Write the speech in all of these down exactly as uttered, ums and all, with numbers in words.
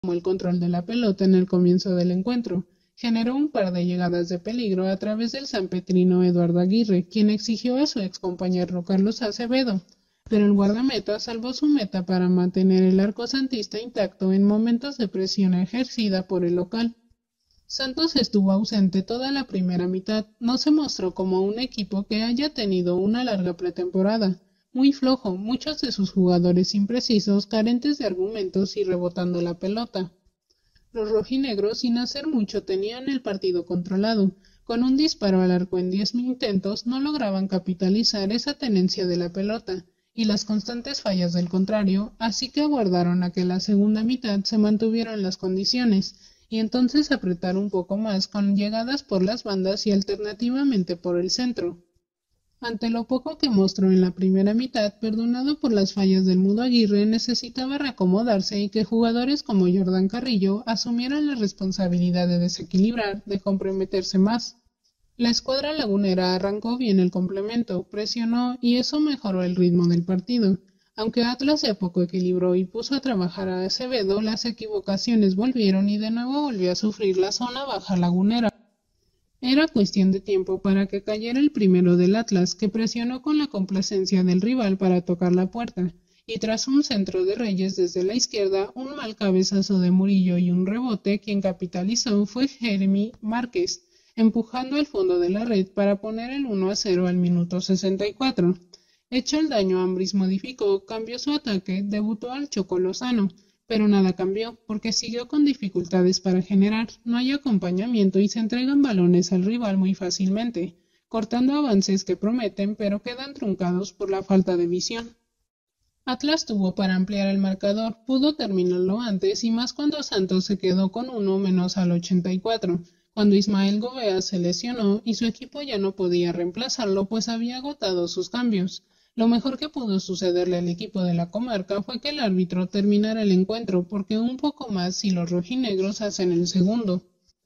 tomó el control de la pelota en el comienzo del encuentro. Generó un par de llegadas de peligro a través del sanpetrino Eduardo Aguirre, quien exigió a su excompañero Carlos Acevedo, pero el guardameta salvó su meta para mantener el arco santista intacto en momentos de presión ejercida por el local. Santos estuvo ausente toda la primera mitad, no se mostró como un equipo que haya tenido una larga pretemporada. Muy flojo, muchos de sus jugadores imprecisos, carentes de argumentos y rebotando la pelota. Los rojinegros, sin hacer mucho, tenían el partido controlado. Con un disparo al arco en diez intentos, no lograban capitalizar esa tenencia de la pelota y las constantes fallas del contrario, así que aguardaron a que la segunda mitad se mantuvieran las condiciones, y entonces apretar un poco más con llegadas por las bandas y alternativamente por el centro. Ante lo poco que mostró en la primera mitad, perdonado por las fallas del Mudo Aguirre, necesitaba reacomodarse y que jugadores como Jordan Carrillo asumieran la responsabilidad de desequilibrar, de comprometerse más. La escuadra lagunera arrancó bien el complemento, presionó y eso mejoró el ritmo del partido. Aunque Atlas de a poco equilibró y puso a trabajar a Acevedo, las equivocaciones volvieron y de nuevo volvió a sufrir la zona baja lagunera. Era cuestión de tiempo para que cayera el primero del Atlas, que presionó con la complacencia del rival para tocar la puerta, y tras un centro de Reyes desde la izquierda, un mal cabezazo de Murillo y un rebote, quien capitalizó fue Jeremy Márquez, empujando al fondo de la red para poner el uno a cero al minuto sesenta y cuatro. Hecho el daño, Ambriz modificó, cambió su ataque, debutó al Choco Lozano, pero nada cambió, porque siguió con dificultades para generar, no hay acompañamiento y se entregan balones al rival muy fácilmente, cortando avances que prometen pero quedan truncados por la falta de visión. Atlas tuvo para ampliar el marcador, pudo terminarlo antes y más cuando Santos se quedó con uno menos al ochenta y cuatro, cuando Ismael Gobea se lesionó y su equipo ya no podía reemplazarlo pues había agotado sus cambios. Lo mejor que pudo sucederle al equipo de la comarca fue que el árbitro terminara el encuentro, porque un poco más si los rojinegros hacen el segundo.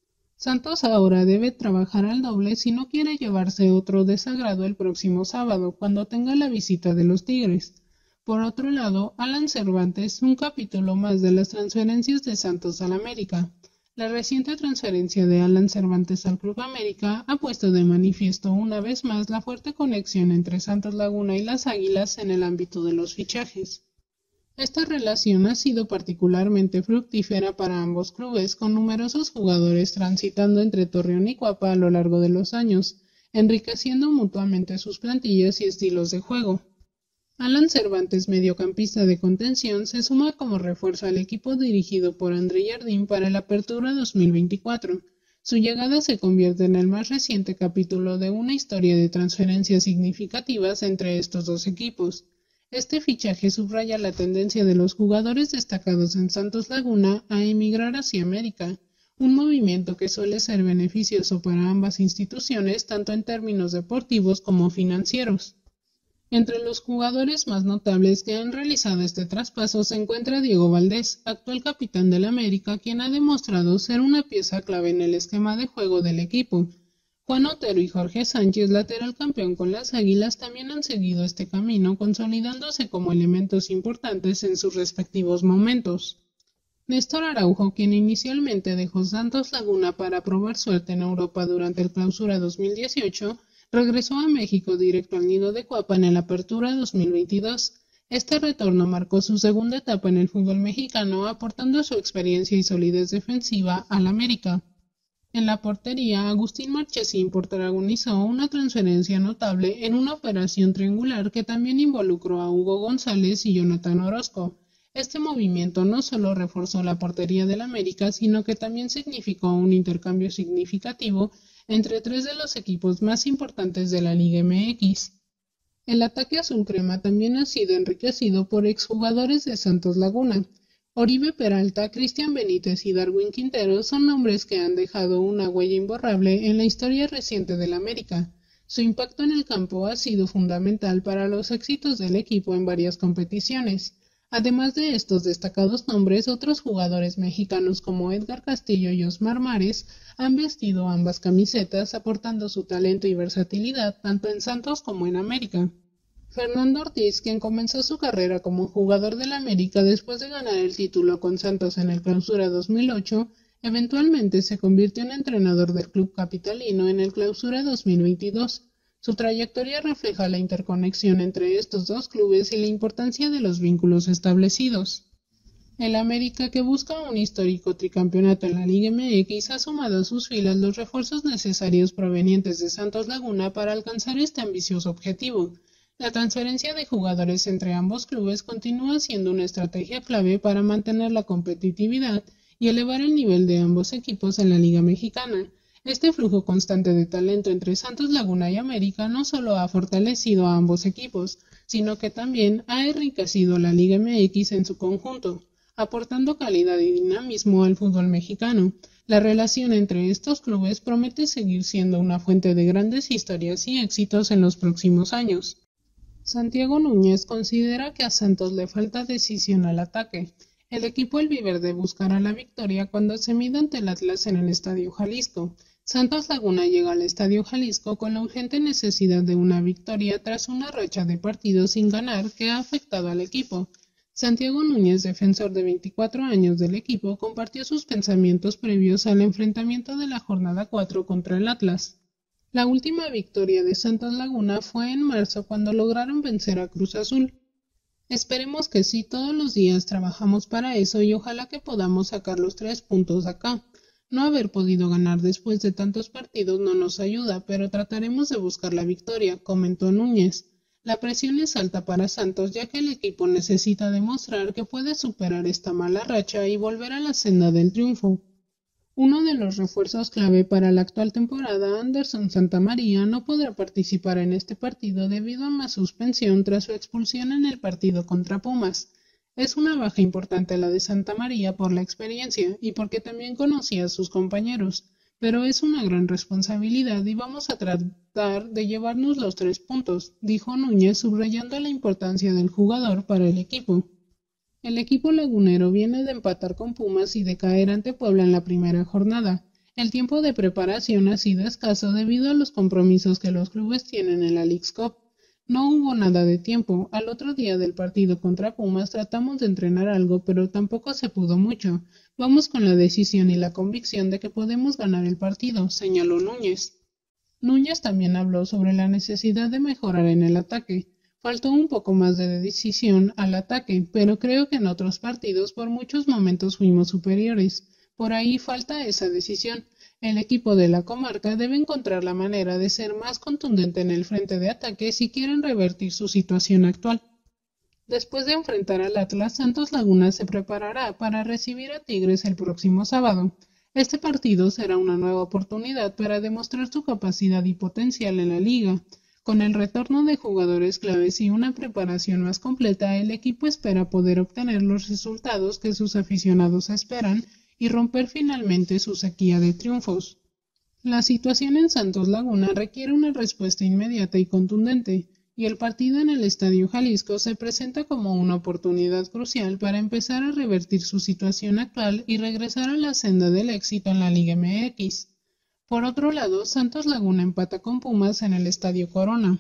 Santos ahora debe trabajar al doble si no quiere llevarse otro desagrado el próximo sábado, cuando tenga la visita de los Tigres. Por otro lado, Alan Cervantes, un capítulo más de las transferencias de Santos al América. La reciente transferencia de Alan Cervantes al Club América ha puesto de manifiesto una vez más la fuerte conexión entre Santos Laguna y las Águilas en el ámbito de los fichajes. Esta relación ha sido particularmente fructífera para ambos clubes, con numerosos jugadores transitando entre Torreón y Cuapa a lo largo de los años, enriqueciendo mutuamente sus plantillas y estilos de juego. Alan Cervantes, mediocampista de contención, se suma como refuerzo al equipo dirigido por André Jardín para la Apertura dos mil veinticuatro. Su llegada se convierte en el más reciente capítulo de una historia de transferencias significativas entre estos dos equipos. Este fichaje subraya la tendencia de los jugadores destacados en Santos Laguna a emigrar hacia América, un movimiento que suele ser beneficioso para ambas instituciones tanto en términos deportivos como financieros. Entre los jugadores más notables que han realizado este traspaso se encuentra Diego Valdés, actual capitán del América, quien ha demostrado ser una pieza clave en el esquema de juego del equipo. Juan Otero y Jorge Sánchez, lateral campeón con las Águilas, también han seguido este camino, consolidándose como elementos importantes en sus respectivos momentos. Néstor Araujo, quien inicialmente dejó Santos Laguna para probar suerte en Europa durante el Clausura dos mil dieciocho, regresó a México directo al nido de Cuapa en la Apertura dos mil veintidós. Este retorno marcó su segunda etapa en el fútbol mexicano, aportando su experiencia y solidez defensiva al América. En la portería, Agustín Marchesín protagonizó una transferencia notable en una operación triangular que también involucró a Hugo González y Jonathan Orozco. Este movimiento no solo reforzó la portería del América, sino que también significó un intercambio significativo entre tres de los equipos más importantes de la Liga M X. El ataque azul crema también ha sido enriquecido por exjugadores de Santos Laguna. Oribe Peralta, Cristian Benítez y Darwin Quintero son nombres que han dejado una huella imborrable en la historia reciente del América. Su impacto en el campo ha sido fundamental para los éxitos del equipo en varias competiciones. Además de estos destacados nombres, otros jugadores mexicanos como Edgar Castillo y Osmar Mares han vestido ambas camisetas, aportando su talento y versatilidad tanto en Santos como en América. Fernando Ortiz, quien comenzó su carrera como jugador del América después de ganar el título con Santos en el Clausura dos mil ocho, eventualmente se convirtió en entrenador del club capitalino en el Clausura dos mil veintidós. Su trayectoria refleja la interconexión entre estos dos clubes y la importancia de los vínculos establecidos. El América, que busca un histórico tricampeonato en la Liga M X, ha sumado a sus filas los refuerzos necesarios provenientes de Santos Laguna para alcanzar este ambicioso objetivo. La transferencia de jugadores entre ambos clubes continúa siendo una estrategia clave para mantener la competitividad y elevar el nivel de ambos equipos en la Liga Mexicana. Este flujo constante de talento entre Santos Laguna y América no solo ha fortalecido a ambos equipos, sino que también ha enriquecido la Liga M X en su conjunto, aportando calidad y dinamismo al fútbol mexicano. La relación entre estos clubes promete seguir siendo una fuente de grandes historias y éxitos en los próximos años. Santiago Núñez considera que a Santos le falta decisión al ataque. El equipo albiverde buscará la victoria cuando se mida ante el Atlas en el Estadio Jalisco. Santos Laguna llega al Estadio Jalisco con la urgente necesidad de una victoria tras una racha de partidos sin ganar que ha afectado al equipo. Santiago Núñez, defensor de veinticuatro años del equipo, compartió sus pensamientos previos al enfrentamiento de la jornada cuatro contra el Atlas. La última victoria de Santos Laguna fue en marzo cuando lograron vencer a Cruz Azul. Esperemos que sí, todos los días trabajamos para eso y ojalá que podamos sacar los tres puntos acá. No haber podido ganar después de tantos partidos no nos ayuda, pero trataremos de buscar la victoria, comentó Núñez. La presión es alta para Santos ya que el equipo necesita demostrar que puede superar esta mala racha y volver a la senda del triunfo. Uno de los refuerzos clave para la actual temporada, Anderson Santamaría, no podrá participar en este partido debido a una suspensión tras su expulsión en el partido contra Pumas. Es una baja importante la de Santamaría por la experiencia y porque también conocía a sus compañeros, pero es una gran responsabilidad y vamos a tratar de llevarnos los tres puntos, dijo Núñez, subrayando la importancia del jugador para el equipo. El equipo lagunero viene de empatar con Pumas y de caer ante Puebla en la primera jornada. El tiempo de preparación ha sido escaso debido a los compromisos que los clubes tienen en la Leagues Cup. No hubo nada de tiempo. Al otro día del partido contra Pumas tratamos de entrenar algo, pero tampoco se pudo mucho. Vamos con la decisión y la convicción de que podemos ganar el partido, señaló Núñez. Núñez también habló sobre la necesidad de mejorar en el ataque. Faltó un poco más de decisión al ataque, pero creo que en otros partidos por muchos momentos fuimos superiores. Por ahí falta esa decisión. El equipo de la comarca debe encontrar la manera de ser más contundente en el frente de ataque si quieren revertir su situación actual. Después de enfrentar al Atlas, Santos Laguna se preparará para recibir a Tigres el próximo sábado. Este partido será una nueva oportunidad para demostrar su capacidad y potencial en la liga. Con el retorno de jugadores claves y una preparación más completa, el equipo espera poder obtener los resultados que sus aficionados esperan y romper finalmente su sequía de triunfos. La situación en Santos Laguna requiere una respuesta inmediata y contundente, y el partido en el Estadio Jalisco se presenta como una oportunidad crucial para empezar a revertir su situación actual y regresar a la senda del éxito en la Liga M X. Por otro lado, Santos Laguna empata con Pumas en el Estadio Corona.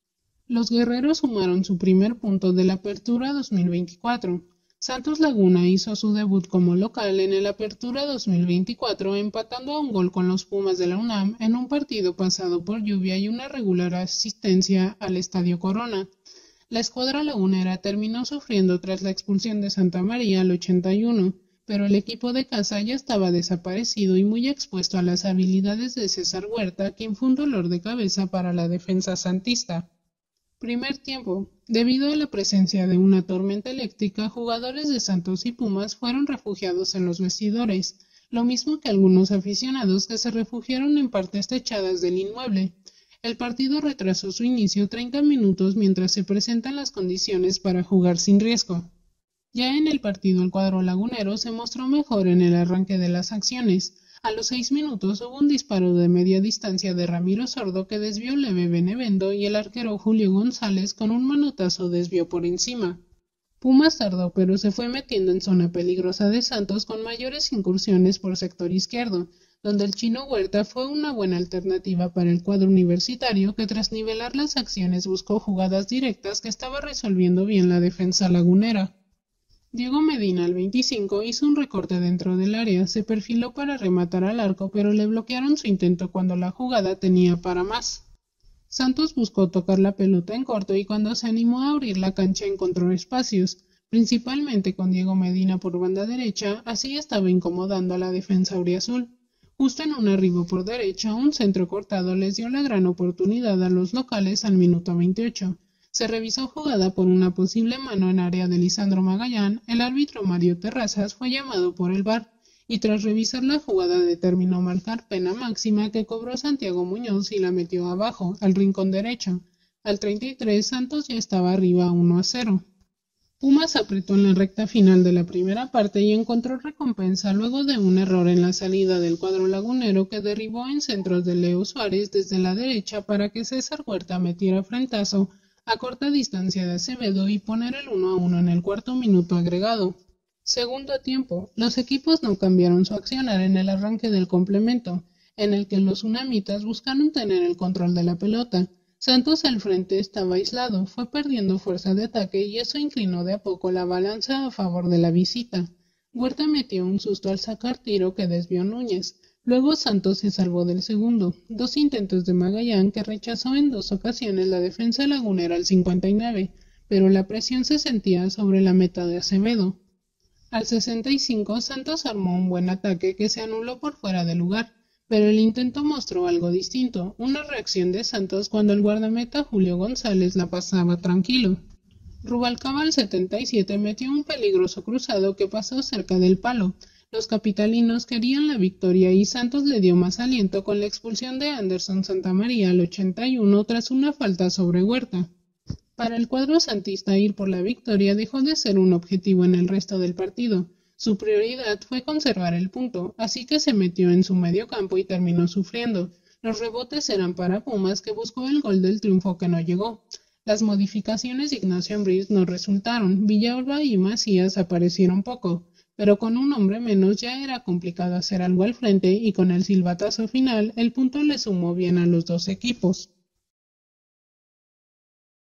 Los guerreros sumaron su primer punto de la Apertura dos mil veinticuatro. Santos Laguna hizo su debut como local en el Apertura dos mil veinticuatro, empatando a un gol con los Pumas de la UNAM en un partido pasado por lluvia y una regular asistencia al Estadio Corona. La escuadra lagunera terminó sufriendo tras la expulsión de Santamaría al ochenta y uno, pero el equipo de casa ya estaba desaparecido y muy expuesto a las habilidades de César Huerta, quien fue un dolor de cabeza para la defensa santista. Primer tiempo. Debido a la presencia de una tormenta eléctrica, jugadores de Santos y Pumas fueron refugiados en los vestidores, lo mismo que algunos aficionados que se refugiaron en partes techadas del inmueble. El partido retrasó su inicio treinta minutos mientras se presentan las condiciones para jugar sin riesgo. Ya en el partido el cuadro lagunero se mostró mejor en el arranque de las acciones. A los seis minutos hubo un disparo de media distancia de Ramiro Sordo que desvió Leve Benevendo y el arquero Julio González con un manotazo desvió por encima. Pumas tardó pero se fue metiendo en zona peligrosa de Santos con mayores incursiones por sector izquierdo, donde el Chino Huerta fue una buena alternativa para el cuadro universitario que tras nivelar las acciones buscó jugadas directas que estaba resolviendo bien la defensa lagunera. Diego Medina al veinticinco hizo un recorte dentro del área, se perfiló para rematar al arco pero le bloquearon su intento cuando la jugada tenía para más. Santos buscó tocar la pelota en corto y cuando se animó a abrir la cancha encontró espacios, principalmente con Diego Medina por banda derecha, así estaba incomodando a la defensa auriazul. Justo en un arribo por derecha, un centro cortado les dio la gran oportunidad a los locales al minuto veintiocho. Se revisó jugada por una posible mano en área de Lisandro Magallán, el árbitro Mario Terrazas fue llamado por el V A R y tras revisar la jugada determinó marcar pena máxima que cobró Santiago Muñoz y la metió abajo, al rincón derecho. Al treinta y tres, Santos ya estaba arriba uno a cero. Pumas apretó en la recta final de la primera parte y encontró recompensa luego de un error en la salida del cuadro lagunero que derribó en centros de Leo Suárez desde la derecha para que César Huerta metiera frentazo a corta distancia de Acevedo y poner el uno a uno en el cuarto minuto agregado. Segundo tiempo, los equipos no cambiaron su accionar en el arranque del complemento, en el que los tsunamitas buscaron tener el control de la pelota. Santos al frente estaba aislado, fue perdiendo fuerza de ataque y eso inclinó de a poco la balanza a favor de la visita. Huerta metió un susto al sacar tiro que desvió Núñez. Luego Santos se salvó del segundo, dos intentos de Magallán que rechazó en dos ocasiones la defensa lagunera al cincuenta y nueve, pero la presión se sentía sobre la meta de Acevedo. Al sesenta y cinco Santos armó un buen ataque que se anuló por fuera de lugar. Pero el intento mostró algo distinto, una reacción de Santos cuando el guardameta Julio González la pasaba tranquilo. Rubalcaba al setenta y siete metió un peligroso cruzado que pasó cerca del palo. Los capitalinos querían la victoria y Santos le dio más aliento con la expulsión de Anderson Santamaría al ochenta y uno tras una falta sobre Huerta. Para el cuadro santista ir por la victoria dejó de ser un objetivo en el resto del partido. Su prioridad fue conservar el punto, así que se metió en su medio campo y terminó sufriendo. Los rebotes eran para Pumas, que buscó el gol del triunfo que no llegó. Las modificaciones de Ignacio Ambriz no resultaron, Villalba y Macías aparecieron poco, pero con un hombre menos ya era complicado hacer algo al frente y con el silbatazo final el punto le sumó bien a los dos equipos.